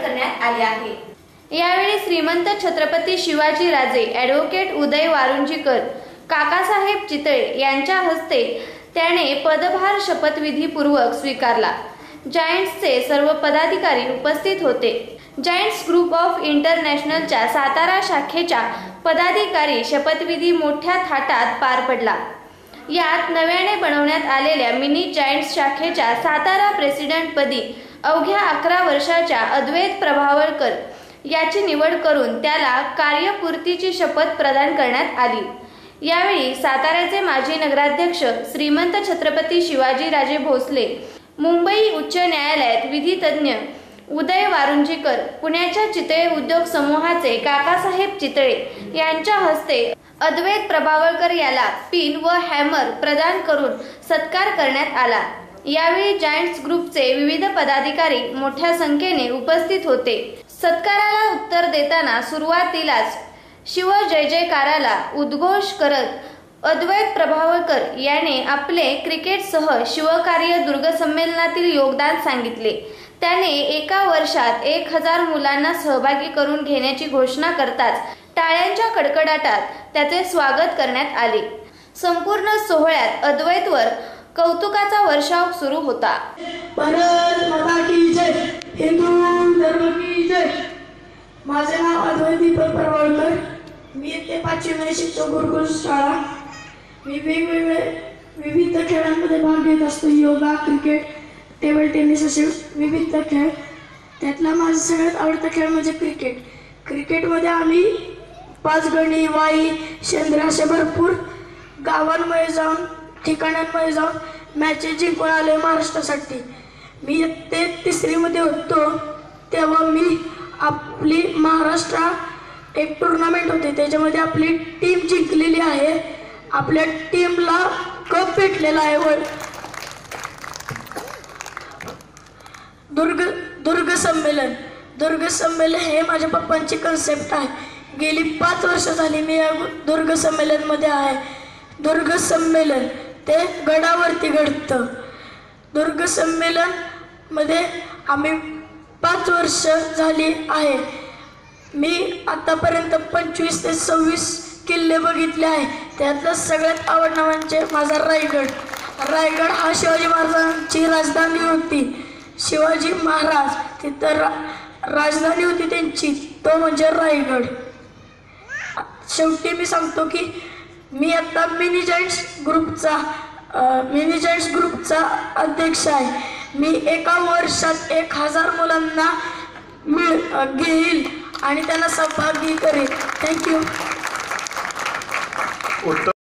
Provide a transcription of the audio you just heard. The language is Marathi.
करण्यात आली आहे। यावेळी श्रीमंत छत्रपती शिवाजी राजे ॲडव्होकेट उदय वारुंजीकर, काकासाहेब चितळे यांच्या हस्ते त्याने पदभार शपथविधीपूर्वक स्वीकारला। जायंट्सचे सर्व पदाधिकारी उपस्थित होते। जायंट्स ग्रुप ऑफ इंटरनॅशनलच्या सातारा शाखेच्या पदाधिकारी शपथविधी मोठ्या थाटात पार पडला। यात नव्याने बनवण्यात आलेल्या मिनी जायंट्स शाखेच्या सातारा प्रेसिडेंटपदी अवघ्या 11 वर्षाच्या अद्वैत प्रभावळकर याची निवड करून त्याला कार्यपूर्तीची शपथ प्रदान करण्यात आली। यावेळी साताऱ्याचे माजी नगराध्यक्ष श्रीमंत छत्रपती शिवाजीराजे भोसले, मुंबई उच्च न्यायालयात विधितज्ञ उदय वारुंजीकर, पुण्याच्या चितळे उद्योग समूहाचे काकासाहेब चितळे यांच्या हस्ते अद्वैत प्रभावळकर याला पिन व हॅमर प्रदान करून सत्कार करण्यात आला। यावेळी जायंट्स ग्रुपचे विविध पदाधिकारी मोठ्या संख्येने उपस्थित होते। सत्काराला उत्तर देताना सुरुवातीलाच शिव जय जयकाराला उद्घोष करत अद्वैत प्रभावळकर याने आपले क्रिकेटसह शिवकार्य दुर्ग संमेलनातील योगदान सांगितले। त्याने एका वर्षात 1000 मुलांना सहभागी करून घेण्याची घोषणा करताच टाळ्यांच्या कडकडाटात त्याचे स्वागत करण्यात आले। संपूर्ण सोहळ्यात अद्वैतवर कौतुकाचा वर्षाव सुरू होता। भारत माता की जय, हिंदू धर्म की जय। माझे नाव अद्वैत दीपक प्रभावळकर, मी इथे 5वी मध्ये शिकतो गुरुकुल शाळा। मी विविध खेळांमध्ये भाग घेत असतो, योगा, क्रिकेट, टेबल टेनिस असे विविध खेळ। त्यातला माझा सगळ्यात आवडता खेळ म्हणजे क्रिकेट। क्रिकेटमध्ये आम्ही 5 गणी, वाई, शेंद्रे असे भरपूर गावांमध्ये जाऊन ठिकाणांमध्ये जाऊन मॅचेस जिंकून आले महाराष्ट्रासाठी। मी ते 3री मध्ये होतो तेव्हा मी आपली महाराष्ट्र एक टुर्नामेंट होते, त्याच्यामध्ये आपली टीम जिंकलेली आहे। आपल्या टीमला कप भेटलेला आहे वर दुर्ग संमेलन हे माझ्या पप्पांची कन्सेप्ट आहे। गेली 5 वर्ष झाली मी या दुर्ग संमेलन मध्ये आहे। दुर्ग संमेलन ते गडावरती घडतं। दुर्ग संमेलन मध्ये आम्ही 5 वर्ष झाली आहे। मी आतापर्यंत 25 ते 26 किल्ले बघितले आहे। त्यातलं सगळ्यात आवडणं म्हणजे माझा रायगड हा शिवाजी महाराजांची राजधानी होती। शिवाजी महाराज तिथं राजधानी होती त्यांची, तो म्हणजे रायगड। शेवटी मी सांगतो की मी आता मिनी जायंट्स ग्रुपचा अध्यक्ष आहे। मी एका वर्षात 1000 मुलांना घेईल आणि त्यांना सहभागी करेल। थँक्यू।